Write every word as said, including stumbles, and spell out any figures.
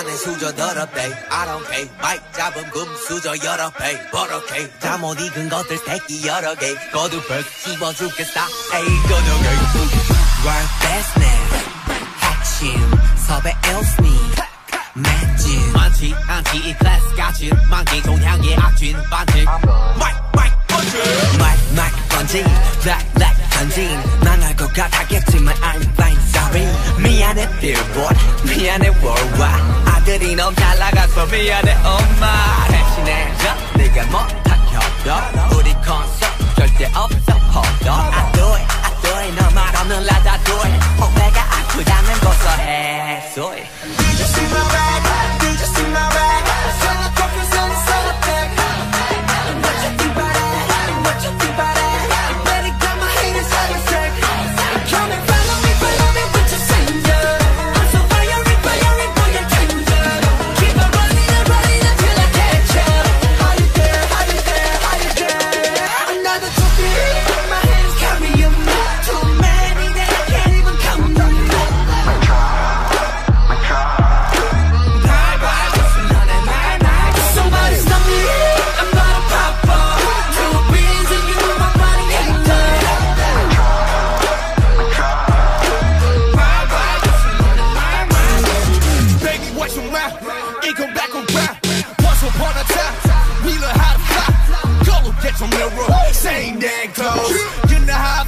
내 수저 더럽대 I don't care 마이크 잡은 금수저 여러 배 버럭해 잠못 익은 것들 새끼 여러 개 거두벌 씹어 죽겠다 에이 거두개 Work business 핵심 섭외 일스니 맥진 많지 않지 이 클래스 같이 만기 동향의 악진 반칙 마이크 마이크 번지 마이크 마이크 번지 블랙 블랙 던진 망할 것 같았겠지만 I'm fine sorry 미안해 billboard 미안해 worldwide 아들이 너무 잘 나가서 미안해 엄마 대신해줘 네가 못한 협력 우리 콘서트 절대 없어 hold on I do it I do it 너 말 없는 라다 do it 오해가 아프다면 고소해 소리 Did you see my bag? Did you see my bag? Solo talking solo solo back What you think about it? What you think about it? Better got my haters out of sick Come and follow me, follow me with your singer I'm so fiery, fiery for your tender Keep on running and running until I catch up How you there, how you there, how you there Another trophy in my hands carry them Too many that I can't even count them I try, I try Bye bye, listen on it, night night Somebody stop me, I'm gonna pop up Two beans and you, my body hater I try, I try Bye bye, listen on it, night night Baby, watch your mouth, it come back around Once upon a time, we learned how to fly Go get your mirror, same damn clothes You know how I